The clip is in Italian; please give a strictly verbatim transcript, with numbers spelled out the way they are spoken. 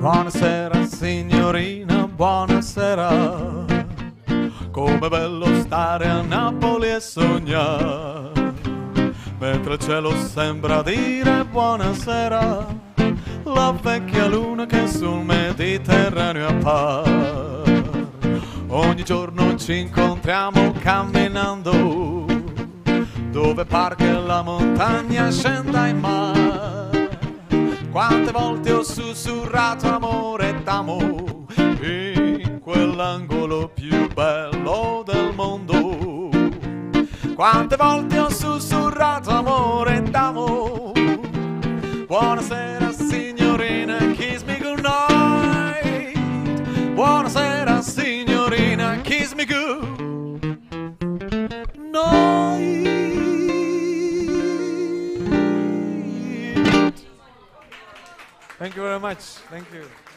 Buonasera signorina, buonasera. Com'è bello stare a Napoli e sognare, mentre il cielo sembra dire buonasera, la vecchia luna che sul Mediterraneo appare. Ogni giorno ci incontriamo camminando, dove par che la montagna scenda in mare. Quante volte ho sussurrato amore e t'amo in quell'angolo più bello del mondo. Quante volte ho sussurrato amore e t'amo. Buonasera signorina, kiss me goodnight. Buonasera signorina, kiss me good night. Thank you very much. Thank you.